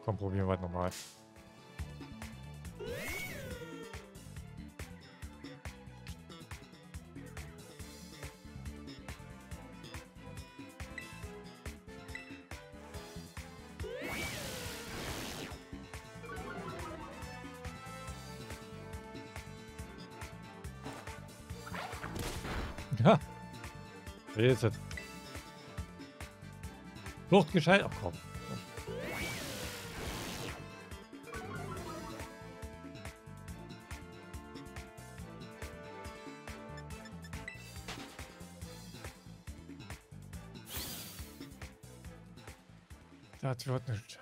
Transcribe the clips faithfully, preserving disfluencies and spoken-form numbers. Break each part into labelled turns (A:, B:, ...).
A: Komm, probieren wir es nochmal. Ja. Wer ist es? Flucht gescheit. Ach komm. Das wird nicht.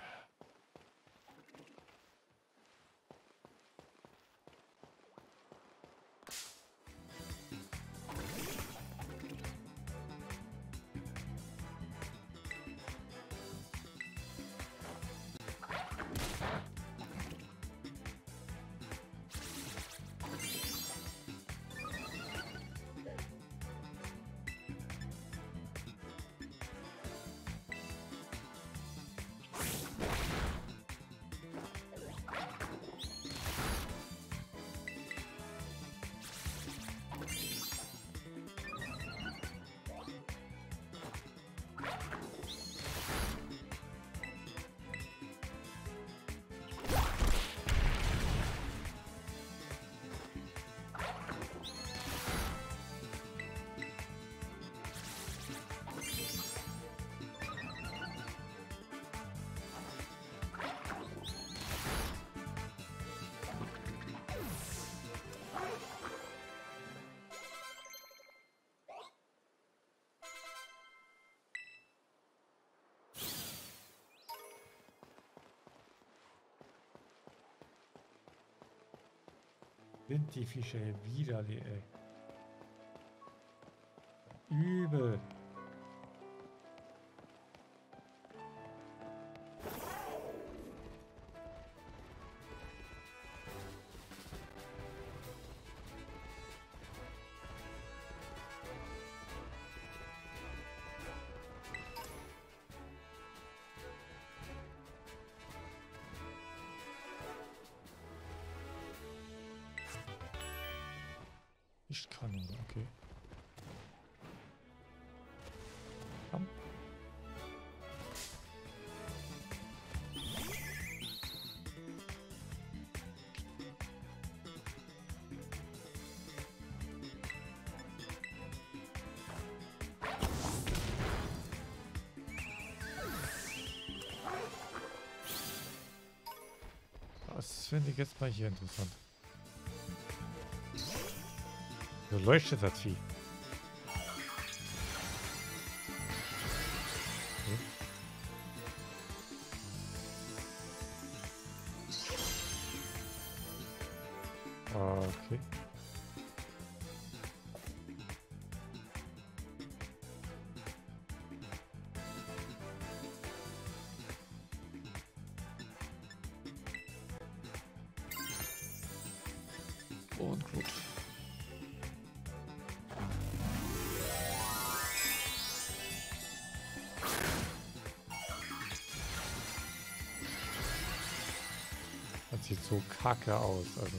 A: Sind die Fische widerlich, ey. Übel. Ich kann nicht, okay. Komm. Das finde ich jetzt mal hier interessant. So leuchtet das Vieh. Okay. Okay. Und gut. Das sieht so kacke aus, also.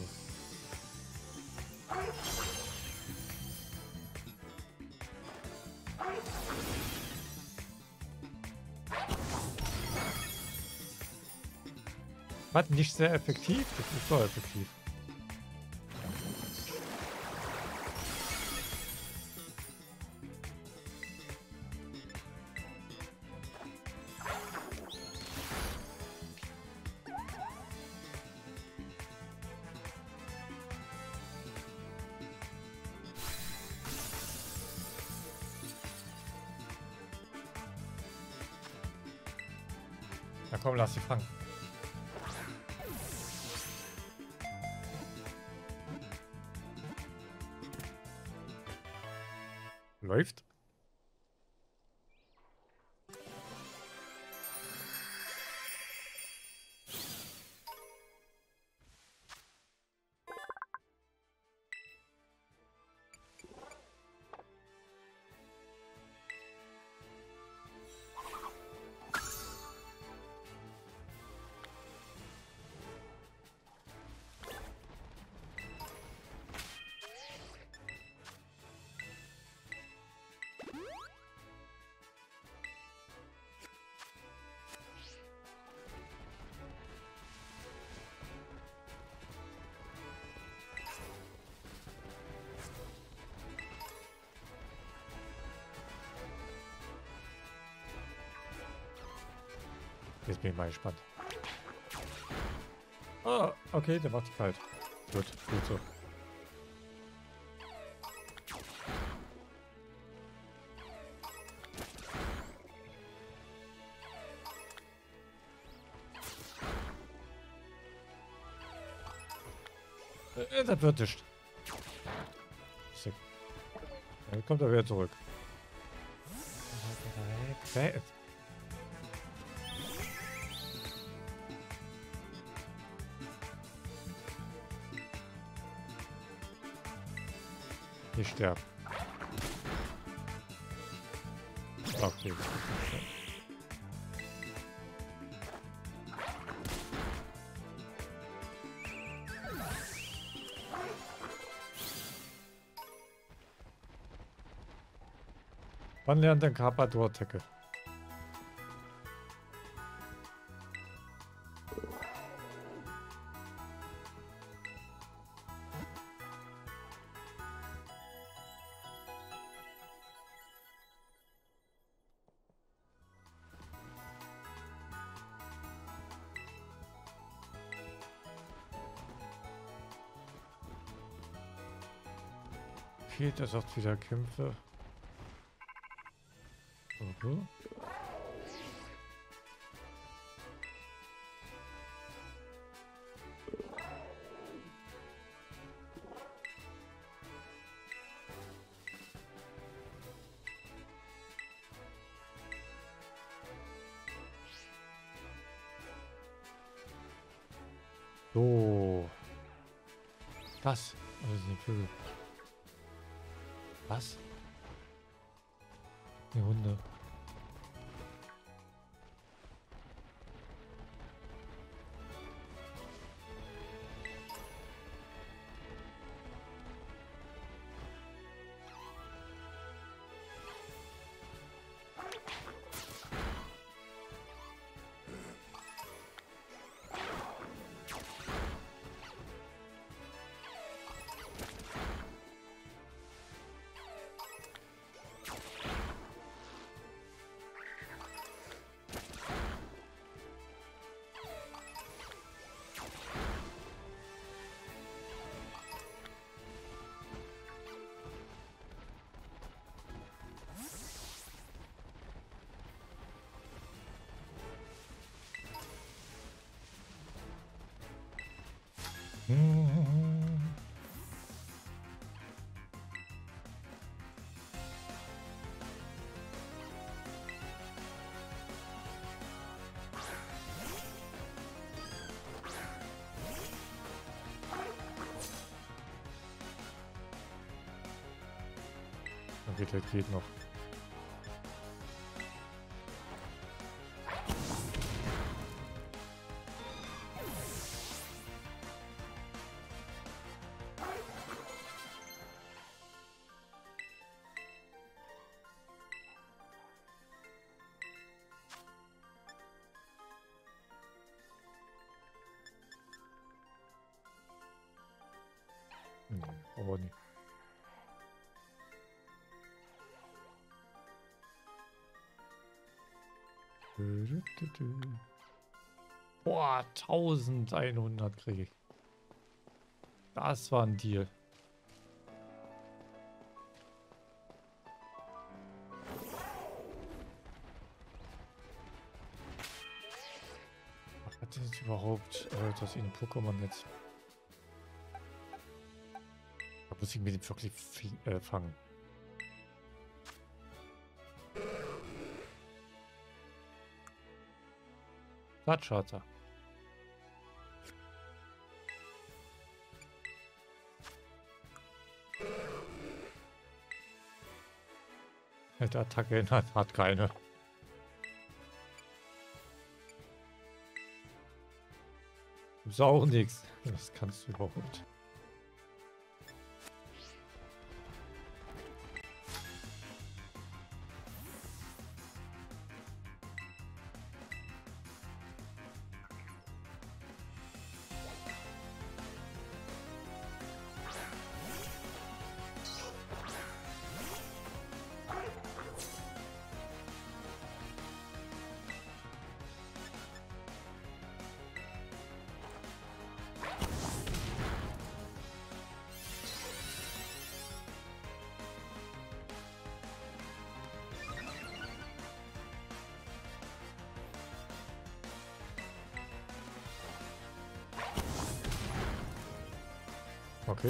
A: Was, nicht sehr effektiv? Das ist doch effektiv. Na komm, lass sie fangen. Läuft. Jetzt bin ich mal gespannt. Ah, okay, der macht die kalt. Gut, gut so. Äh, das wird nicht. Dann kommt er wieder zurück. Weg. Ich sterbe. Okay. Wann lernt ein Carpador-Attacke? Okay, das sagt wieder Kämpfe. Okay. So. Was? Oh, das sind Vögel. Was? Die Hunde. Hm. Okay, das geht noch. Hm, aber nicht. Boah, eintausendeinhundert kriege ich. Das war ein Deal. Was hat das überhaupt? Äh, das in Pokémon jetzt. Da muss ich mir den wirklich äh, fangen. Platzscharter. Der Attacke hat, hat keine. Ist auch nichts. Das kannst du überhaupt. Okay.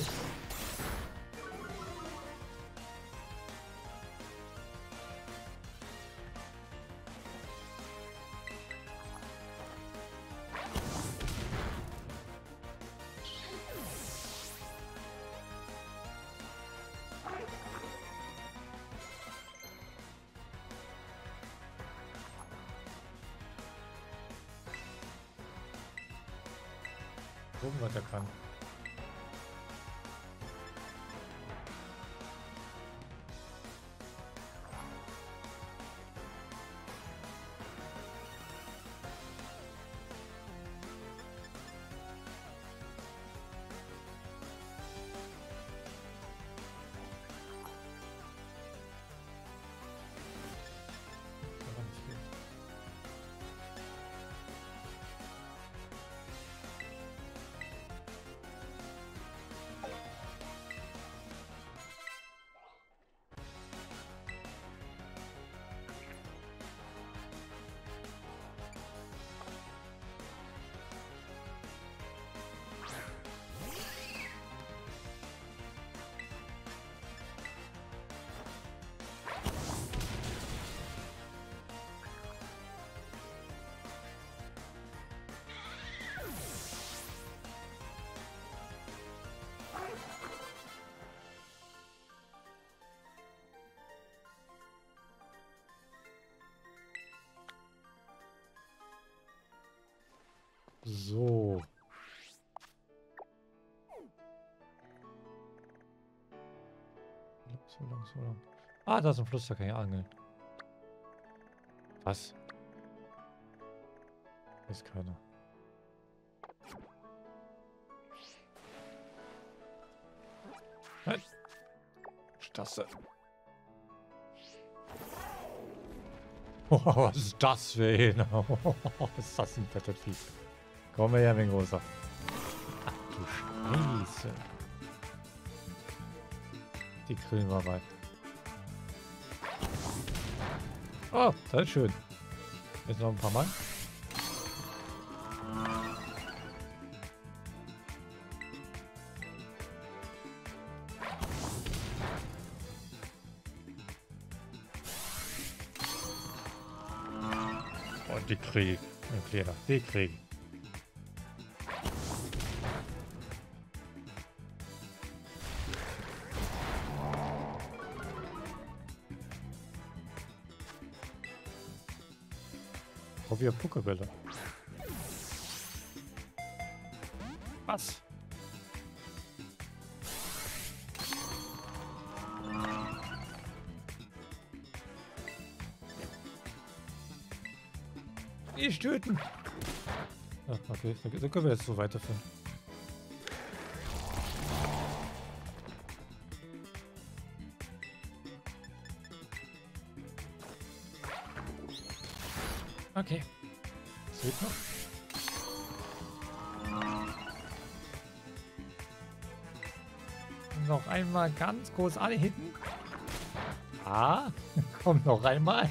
A: Gucken, was er kann. So. So lang, so lang. Ah, da ist ein Fluss, da kann ich angeln. Was? Ist keiner. Nein. Was ist das denn? Oh, was ist das für ein? Oh, ist das ein fetter Vieh. Komm mal her, mein Großer. Ach du Scheiße. Die grillen wir mal. Oh, das ist schön. Jetzt noch ein paar Mal. Und die kriegen. Die kriegen. Probier Pokébälle. Was? Nicht töten. Ah, okay, dann können wir jetzt so weiterführen. Okay. Das geht noch. Noch einmal ganz kurz alle hitten. Ah, kommt noch einmal.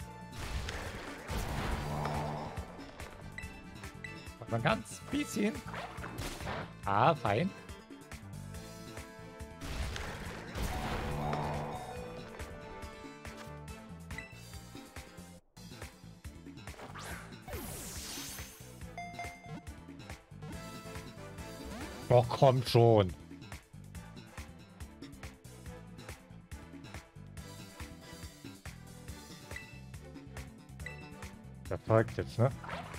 A: Aber ganz bisschen. Ah, fein. Doch, kommt schon. Der folgt jetzt, ne?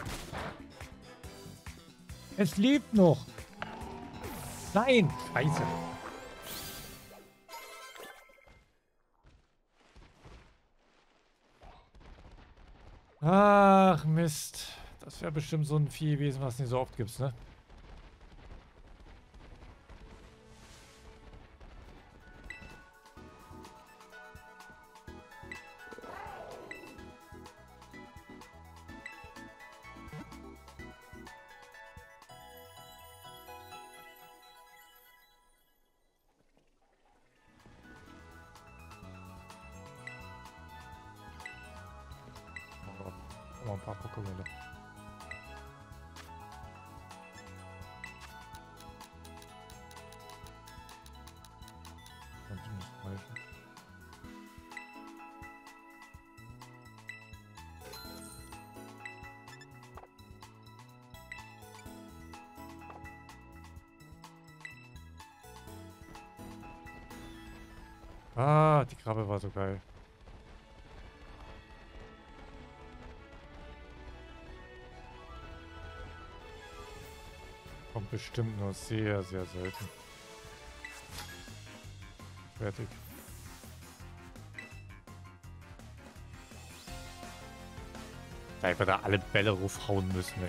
A: Es lebt noch. Nein, Scheiße. Ach, Mist. Das wäre bestimmt so ein Vieh gewesen, was es nicht so oft gibt, ne? Noch ein paar Pokébälle. Ah, die Krabbe war so geil. Kommt bestimmt nur sehr, sehr selten. Fertig. Da wir da alle Bälle raufhauen müssen, ey.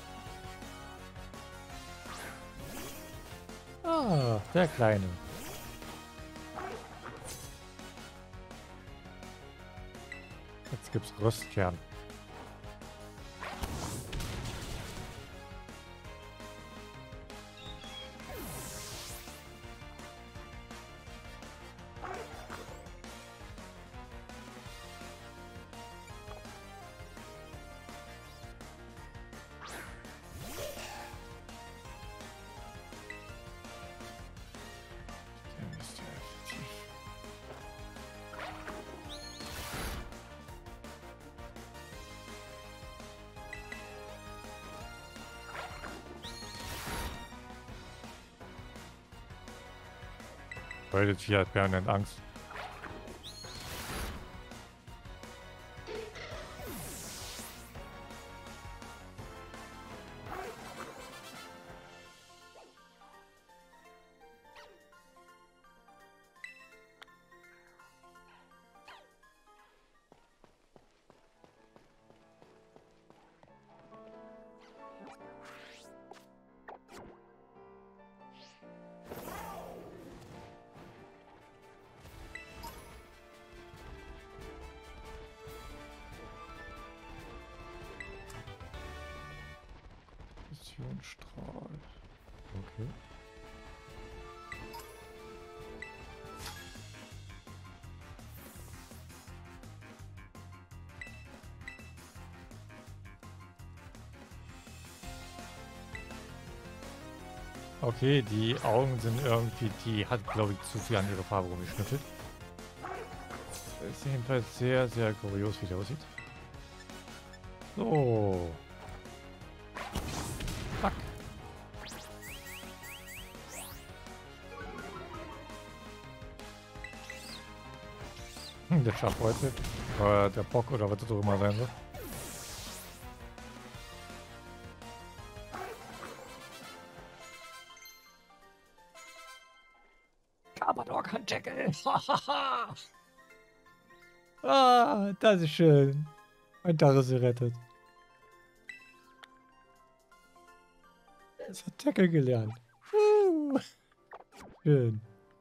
A: Ah, der Kleine. Jetzt gibt's Röstkern. Beide Tiere hat permanent Angst. Strahl. Okay. Okay, die Augen sind irgendwie, die hat, glaube ich, zu viel an ihre Farbe rumgeschnippelt. Ist jedenfalls sehr, sehr kurios, wie der aussieht. So. Fuck. Hm, der Schafhäute. Äh, der Bock oder was das auch immer sein soll. Kabador-Jackal. Ah, das ist schön. Mein Dach ist gerettet. Es hat Tackle gelernt. Uh, schön.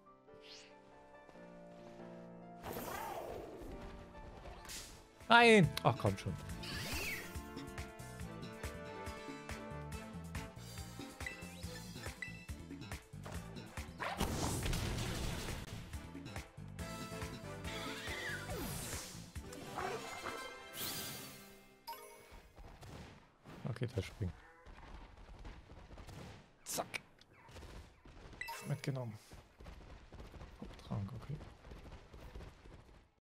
A: Nein! Ach komm schon. Okay, der springt. Zack. Mitgenommen.